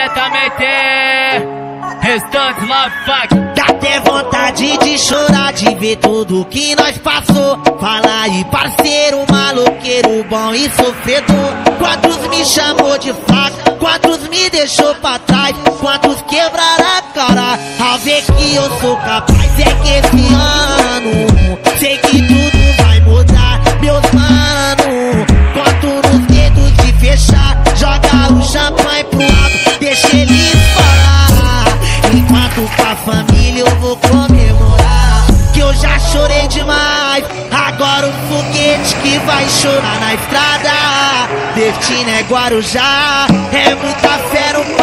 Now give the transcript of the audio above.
diretamente. Restantes Love Fuck. Dá até vontade de chorar, de ver tudo que nós passou. Fala aí, parceiro, maloqueiro, bom e sofredor. Quantos me chamou de fraco, quantos me deixou pra trás, quantos quebraram a cara ao ver que eu sou capaz. É que esse ano sei que tudo vai mudar, meus mano. Conto nos dedos de fechar, joga o champanhe pro alto, deixa eles falar. Enquanto com a família eu vou comemorar, que eu já chorei demais. Agora o foguete que vai chorar na estrada. Destino é Guarujá, é muita fé no